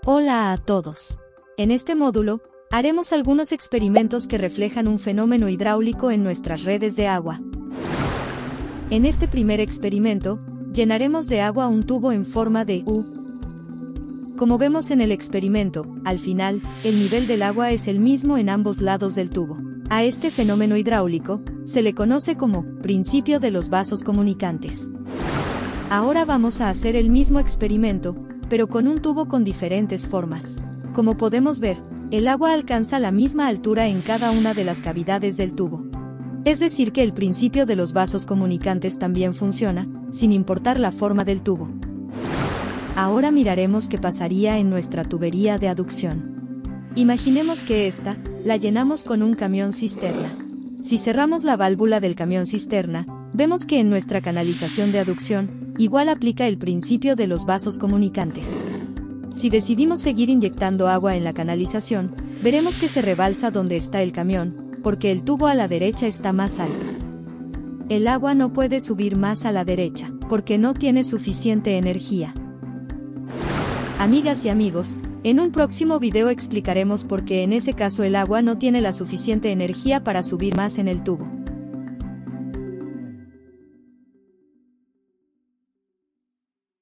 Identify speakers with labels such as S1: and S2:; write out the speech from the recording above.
S1: Hola a todos. En este módulo, haremos algunos experimentos que reflejan un fenómeno hidráulico en nuestras redes de agua. En este primer experimento, llenaremos de agua un tubo en forma de U. Como vemos en el experimento, al final, el nivel del agua es el mismo en ambos lados del tubo. A este fenómeno hidráulico, se le conoce como principio de los vasos comunicantes. Ahora vamos a hacer el mismo experimento, pero con un tubo con diferentes formas. Como podemos ver, el agua alcanza la misma altura en cada una de las cavidades del tubo. Es decir que el principio de los vasos comunicantes también funciona, sin importar la forma del tubo. Ahora miraremos qué pasaría en nuestra tubería de aducción. Imaginemos que esta, la llenamos con un camión cisterna. Si cerramos la válvula del camión cisterna, vemos que en nuestra canalización de aducción, igual aplica el principio de los vasos comunicantes. Si decidimos seguir inyectando agua en la canalización, veremos que se rebalsa donde está el camión, porque el tubo a la derecha está más alto. El agua no puede subir más a la derecha, porque no tiene suficiente energía. Amigas y amigos, en un próximo video explicaremos por qué en ese caso el agua no tiene la suficiente energía para subir más en el tubo.